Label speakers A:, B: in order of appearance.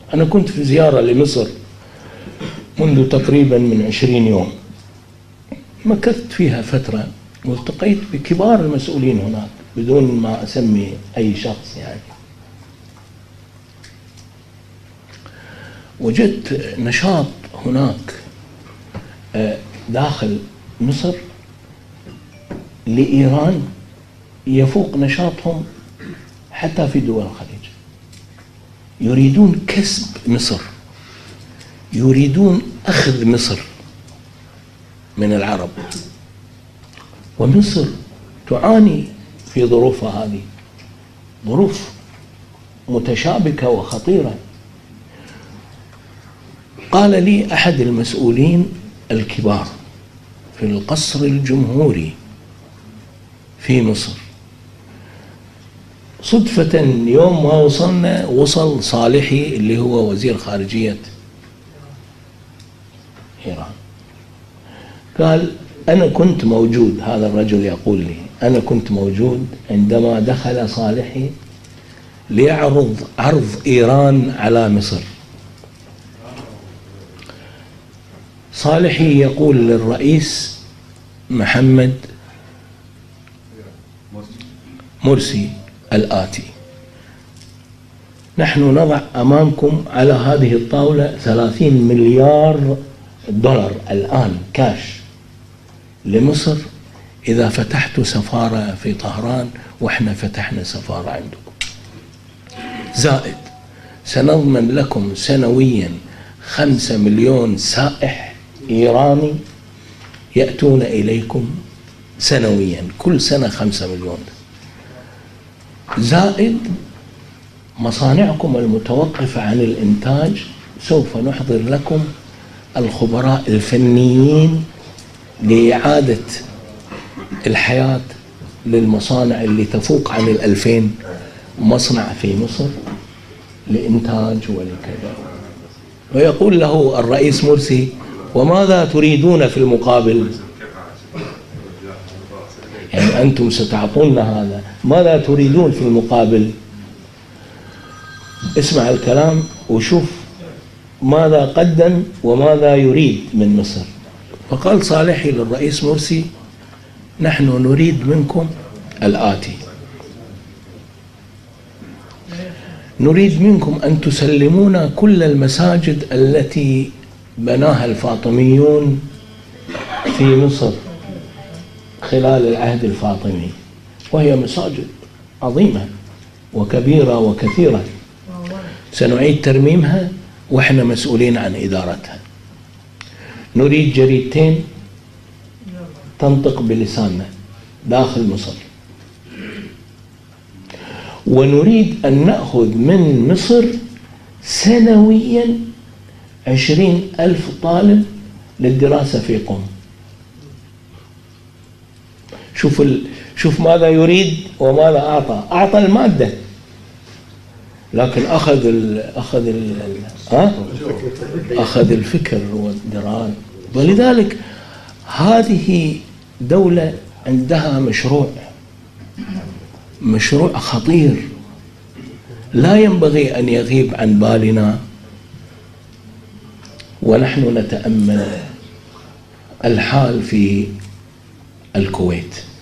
A: أنا كنت في زيارة لمصر منذ تقريبا من 20 يوم، مكثت فيها فترة والتقيت بكبار المسؤولين هناك بدون ما أسمي أي شخص يعني. وجدت نشاط هناك داخل مصر لإيران يفوق نشاطهم حتى في دول الخليج. يريدون كسب مصر، يريدون أخذ مصر من العرب، ومصر تعاني في ظروفها هذه، ظروف متشابكة وخطيرة. قال لي أحد المسؤولين الكبار في القصر الجمهوري في مصر، صدفة يوم ما وصل صالحي اللي هو وزير خارجية إيران، قال أنا كنت موجود، هذا الرجل يقول لي أنا كنت موجود عندما دخل صالحي ليعرض عرض إيران على مصر. صالحي يقول للرئيس محمد مرسي الآتي: نحن نضع أمامكم على هذه الطاولة 30 مليار دولار الآن كاش لمصر إذا فتحت سفارة في طهران وإحنا فتحنا سفارة عندكم، زائد سنضمن لكم سنويا 5 مليون سائح إيراني يأتون إليكم سنويا، كل سنة 5 مليون، زائد مصانعكم المتوقفة عن الإنتاج سوف نحضر لكم الخبراء الفنيين لإعادة الحياة للمصانع اللي تفوق عن 2000 مصنع في مصر لإنتاج ولكذا. ويقول له الرئيس مرسي: وماذا تريدون في المقابل؟ يعني أنتم ستعطونا هذا، ماذا تريدون في المقابل؟ اسمع الكلام وشوف ماذا قدم وماذا يريد من مصر. فقال صالحي للرئيس مرسي: نحن نريد منكم الآتي: نريد منكم أن تسلمونا كل المساجد التي بناها الفاطميون في مصر خلال العهد الفاطمي، وهي مساجد عظيمة وكبيرة وكثيرة، سنعيد ترميمها وإحنا مسؤولين عن إدارتها. نريد جريدتين تنطق بلساننا داخل مصر، ونريد أن نأخذ من مصر سنويا 20,000 طالب للدراسة في قم. شوف ماذا يريد وماذا أعطى. أعطى المادة لكن أخذ الفكر والدراسة. ولذلك هذه دولة عندها مشروع خطير لا ينبغي أن يغيب عن بالنا ونحن نتأمل الحال في الكويت.